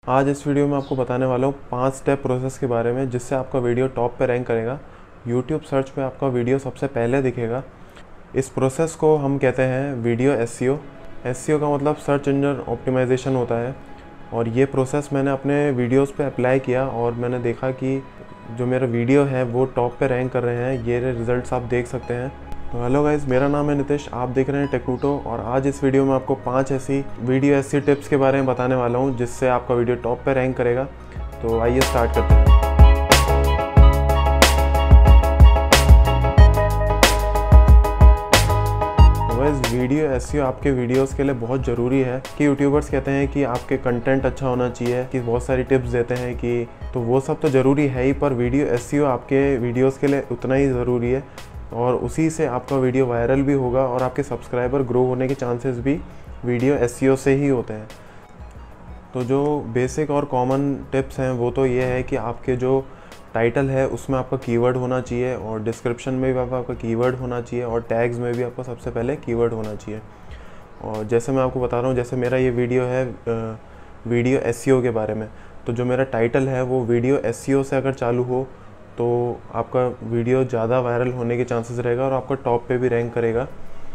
आज इस वीडियो में आपको बताने वाला हूँ 5 स्टेप प्रोसेस के बारे में जिससे आपका वीडियो टॉप पे रैंक करेगा। यूट्यूब सर्च पे आपका वीडियो सबसे पहले दिखेगा। इस प्रोसेस को हम कहते हैं वीडियो एसईओ। एसईओ का मतलब सर्च इंजन ऑप्टिमाइजेशन होता है। और ये प्रोसेस मैंने अपने वीडियोस पे अप्लाई किया और मैंने देखा कि जो मेरा वीडियो है वो टॉप पे रैंक कर रहे हैं। ये रिजल्ट्स आप देख सकते हैं। तो हेलो गाइस, मेरा नाम है नितिश, आप देख रहे हैं टेक्नूटो। और आज इस वीडियो में आपको 5 ऐसी वीडियो एसईओ टिप्स के बारे में बताने वाला हूं जिससे आपका वीडियो टॉप पे रैंक करेगा। तो आइए स्टार्ट करते हैं। तो गाइस, वीडियो एसईओ आपके वीडियोस के लिए बहुत ज़रूरी है कि यूट्यूबर्स कहते हैं कि आपके कंटेंट अच्छा होना चाहिए, कि बहुत सारी टिप्स देते हैं कि तो वो सब तो ज़रूरी है ही, पर वीडियो एसईओ आपके वीडियोज़ के लिए उतना ही ज़रूरी है। और उसी से आपका वीडियो वायरल भी होगा और आपके सब्सक्राइबर ग्रो होने के चांसेस भी वीडियो एसईओ से ही होते हैं। तो जो बेसिक और कॉमन टिप्स हैं वो तो ये है कि आपके जो टाइटल है उसमें आपका कीवर्ड होना चाहिए, और डिस्क्रिप्शन में भी आपका कीवर्ड होना चाहिए, और टैग्स में भी आपका सबसे पहले कीवर्ड होना चाहिए। और जैसे मैं आपको बता रहा हूँ, जैसे मेरा ये वीडियो है वीडियो एसईओ के बारे में, तो जो मेरा टाइटल है वो वीडियो एसईओ से अगर चालू हो तो आपका वीडियो ज़्यादा वायरल होने के चांसेस रहेगा और आपका टॉप पे भी रैंक करेगा।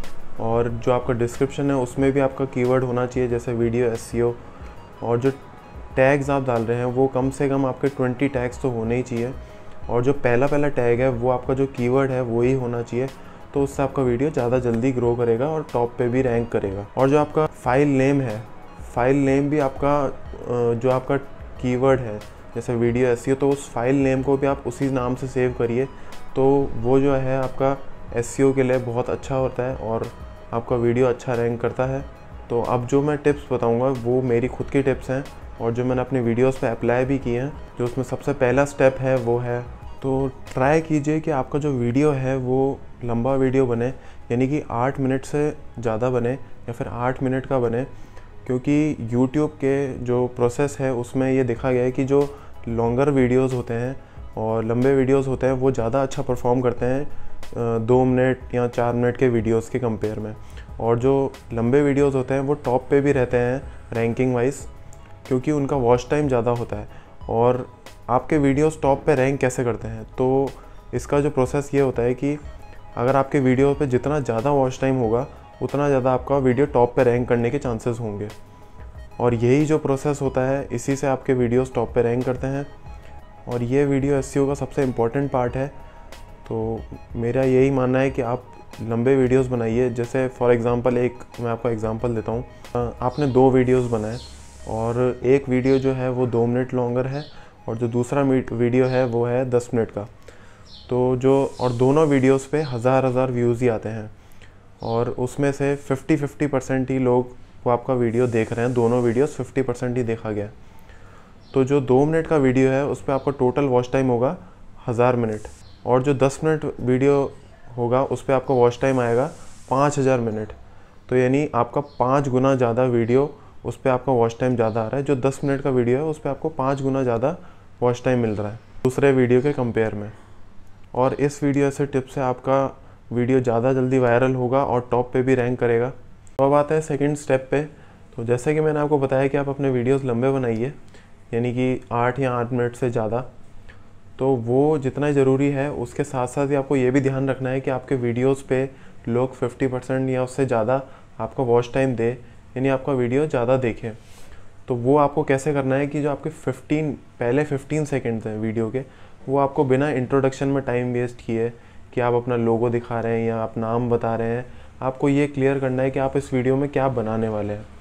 और जो आपका डिस्क्रिप्शन है उसमें भी आपका कीवर्ड होना चाहिए, जैसे वीडियो एसईओ। और जो टैग्स आप डाल रहे हैं वो कम से कम आपके 20 टैग्स तो होने ही चाहिए। और जो पहला टैग है वो आपका जो कीवर्ड है वो ही होना चाहिए, तो उससे आपका वीडियो ज़्यादा जल्दी ग्रो करेगा और टॉप पे भी रैंक करेगा। और जो आपका फाइल नेम है, फाइल नेम भी आपका जो आपका कीवर्ड है जैसे वीडियो एसईओ, तो उस फाइल नेम को भी आप उसी नाम से सेव करिए, तो वो जो है आपका एसईओ के लिए बहुत अच्छा होता है और आपका वीडियो अच्छा रैंक करता है। तो अब जो मैं टिप्स बताऊंगा वो मेरी खुद की टिप्स हैं और जो मैंने अपने वीडियोस पे अप्लाई भी किए हैं। जो उसमें सबसे पहला स्टेप है वो है, तो ट्राई कीजिए कि आपका जो वीडियो है वो लंबा वीडियो बने, यानी कि 8 मिनट से ज़्यादा बने या फिर 8 मिनट का बने। क्योंकि YouTube के जो प्रोसेस है उसमें ये देखा गया है कि जो लॉन्गर वीडियोस होते हैं और लंबे वीडियोस होते हैं वो ज़्यादा अच्छा परफॉर्म करते हैं 2 मिनट या 4 मिनट के वीडियोस के कंपेयर में। और जो लंबे वीडियोस होते हैं वो टॉप पे भी रहते हैं रैंकिंग वाइज, क्योंकि उनका वॉच टाइम ज़्यादा होता है। और आपके वीडियोस टॉप पे रैंक कैसे करते हैं, तो इसका जो प्रोसेस ये होता है कि अगर आपके वीडियो पे जितना ज़्यादा वॉच टाइम होगा उतना ज़्यादा आपका वीडियो टॉप पे रैंक करने के चांसेस होंगे। और यही जो प्रोसेस होता है इसी से आपके वीडियोस टॉप पे रैंक करते हैं। और ये वीडियो एसईओ का सबसे इम्पॉर्टेंट पार्ट है। तो मेरा यही मानना है कि आप लंबे वीडियोस बनाइए। जैसे फॉर एग्ज़ाम्पल मैं आपको एग्ज़ाम्पल देता हूँ। आपने 2 वीडियोस बनाए और एक वीडियो जो है वो 2 मिनट लॉन्गर है और जो दूसरा वीडियो है वो है 10 मिनट का। तो और दोनों वीडियोस पे हज़ार व्यूज़ ही आते हैं और उसमें से 50% ही लोग वो आपका वीडियो देख रहे हैं। दोनों वीडियोस 50% ही देखा गया। तो जो 2 मिनट का वीडियो है उस पर आपका टोटल वॉच टाइम होगा 1000 मिनट, और जो 10 मिनट वीडियो होगा उस पर आपका वॉच टाइम आएगा 5000 मिनट। तो यानी आपका 5 गुना ज़्यादा वीडियो उस पर आपका वॉच टाइम ज़्यादा आ रहा है। जो 10 मिनट का वीडियो है उस पर आपको 5 गुना ज़्यादा वॉच टाइम मिल रहा है दूसरे वीडियो के कंपेयर में। और इस वीडियो से टिप से आपका वीडियो ज़्यादा जल्दी वायरल होगा और टॉप पे भी रैंक करेगा। तो अब आते हैं सेकंड स्टेप पे। तो जैसे कि मैंने आपको बताया कि आप अपने वीडियोस लंबे बनाइए, यानी कि 8 या 8 मिनट से ज़्यादा। तो वो जितना ज़रूरी है उसके साथ साथ ही आपको ये भी ध्यान रखना है कि आपके वीडियोस पे लोग 50% या उससे ज़्यादा आपका वॉच टाइम दे, यानी आपका वीडियो ज़्यादा देखें। तो वो आपको कैसे करना है कि जो आपके पहले 15 सेकेंड्स हैं वीडियो के, वो आपको बिना इंट्रोडक्शन में टाइम वेस्ट किए कि आप अपना लोगो दिखा रहे हैं या आप नाम बता रहे हैं, आपको ये क्लियर करना है कि आप इस वीडियो में क्या बनाने वाले हैं।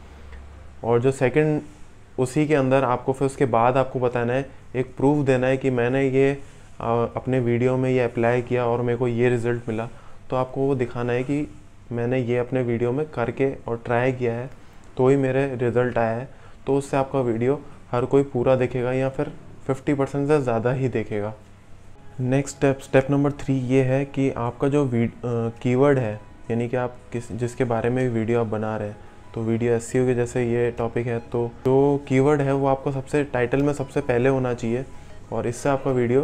और जो सेकंड उसी के अंदर आपको फिर उसके बाद आपको बताना है, एक प्रूफ देना है कि मैंने ये अपने वीडियो में ये अप्लाई किया और मेरे को ये रिज़ल्ट मिला। तो आपको वो दिखाना है कि मैंने ये अपने वीडियो में करके और ट्राई किया है तो ही मेरे रिज़ल्ट आया है। तो उससे आपका वीडियो हर कोई पूरा देखेगा या फिर 50% से ज़्यादा ही देखेगा। नेक्स्ट स्टेप नंबर 3 ये है कि आपका जो कीवर्ड है, यानी कि आप जिसके बारे में वीडियो आप बना रहे हैं, तो वीडियो एसईओ के जैसे ये टॉपिक है, तो जो कीवर्ड है वो आपको टाइटल में सबसे पहले होना चाहिए और इससे आपका वीडियो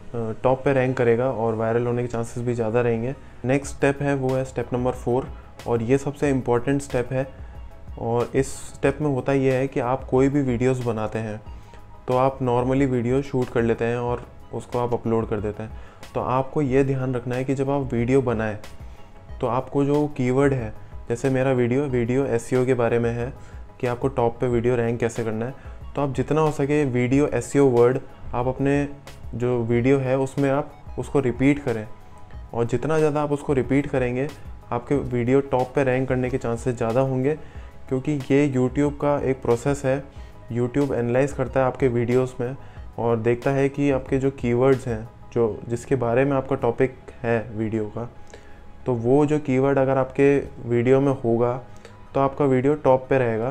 टॉप पे रैंक करेगा और वायरल होने के चांसेस भी ज़्यादा रहेंगे। नेक्स्ट स्टेप है वो है स्टेप नंबर 4, और ये सबसे इम्पॉर्टेंट स्टेप है और इस स्टेप में होता ये है कि आप कोई भी वीडियोस बनाते हैं तो आप नॉर्मली वीडियो शूट कर लेते हैं और उसको आप अपलोड कर देते हैं। तो आपको ये ध्यान रखना है कि जब आप वीडियो बनाएं तो आपको जो कीवर्ड है, जैसे मेरा वीडियो एसईओ के बारे में है कि आपको टॉप पे वीडियो रैंक कैसे करना है, तो आप जितना हो सके वीडियो एसईओ वर्ड आप अपने जो वीडियो है उसमें आप उसको रिपीट करें, और जितना ज़्यादा आप उसको रिपीट करेंगे आपके वीडियो टॉप पे रैंक करने के चांसेस ज़्यादा होंगे, क्योंकि ये यूट्यूब का एक प्रोसेस है। यूट्यूब एनालाइज करता है आपके वीडियोस में और देखता है कि आपके जो कीवर्ड्स हैं, जो जिसके बारे में आपका टॉपिक है वीडियो का, तो वो जो कीवर्ड अगर आपके वीडियो में होगा तो आपका वीडियो टॉप पे रहेगा।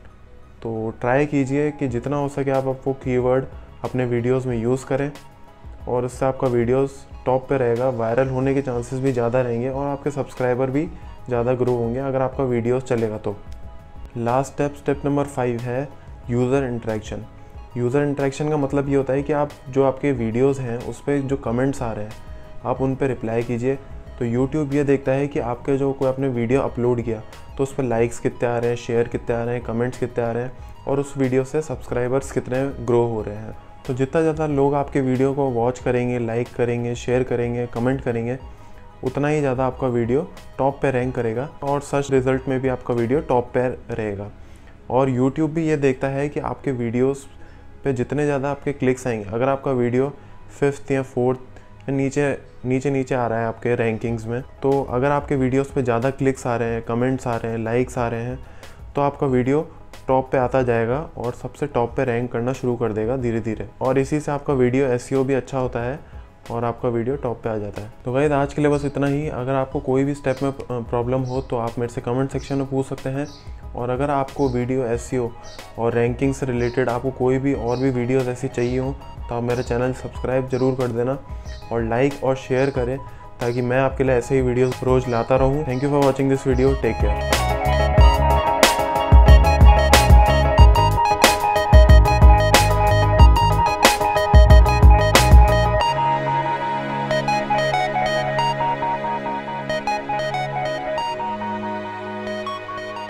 तो ट्राई कीजिए कि जितना हो सके आप वो कीवर्ड अपने वीडियोस में यूज़ करें, और उससे आपका वीडियोस टॉप पे रहेगा, वायरल होने के चांसेस भी ज़्यादा रहेंगे और आपके सब्सक्राइबर भी ज़्यादा ग्रो होंगे अगर आपका वीडियोस चलेगा तो। लास्ट स्टेप नंबर 5 है यूज़र इंटरेक्शन। यूज़र इंटरेक्शन का मतलब ये होता है कि आप जो आपके वीडियोस हैं उस पर जो कमेंट्स आ रहे हैं आप उन पर रिप्लाई कीजिए। तो यूट्यूब ये देखता है कि आपके जो कोई आपने वीडियो अपलोड किया तो उस पर लाइक्स कितने आ रहे हैं, शेयर कितने आ रहे हैं, कमेंट्स कितने आ रहे हैं, और उस वीडियो से सब्सक्राइबर्स कितने ग्रो हो रहे हैं। तो जितना ज़्यादा लोग आपके वीडियो को वॉच करेंगे, लाइक करेंगे, शेयर करेंगे, कमेंट करेंगे, उतना ही ज़्यादा आपका वीडियो टॉप पे रैंक करेगा और सर्च रिज़ल्ट में भी आपका वीडियो टॉप पे रहेगा। और यूट्यूब भी ये देखता है कि आपके वीडियोस पे जितने ज़्यादा आपके क्लिक्स आएंगे, अगर आपका वीडियो 5th या 4th या नीचे आ रहा है आपके रैंकिंग्स में, तो अगर आपके वीडियोस पे ज़्यादा क्लिक्स आ रहे हैं, कमेंट्स आ रहे हैं, लाइक्स आ रहे हैं, तो आपका वीडियो टॉप पे आता जाएगा और सबसे टॉप पे रैंक करना शुरू कर देगा धीरे धीरे, और इसी से आपका वीडियो एसईओ भी अच्छा होता है और आपका वीडियो टॉप पे आ जाता है। तो गाइस आज के लिए बस इतना ही। अगर आपको कोई भी स्टेप में प्रॉब्लम हो तो आप मेरे से कमेंट सेक्शन में पूछ सकते हैं, और अगर आपको वीडियो एसईओ और रैंकिंग से रिलेटेड आपको कोई भी और भी वीडियोस ऐसी चाहिए हो तो आप मेरा चैनल सब्सक्राइब ज़रूर कर देना और लाइक और शेयर करें, ताकि मैं आपके लिए ऐसे ही वीडियोस रोज़ लाता रहूं। Thank you for watching this video. Take care.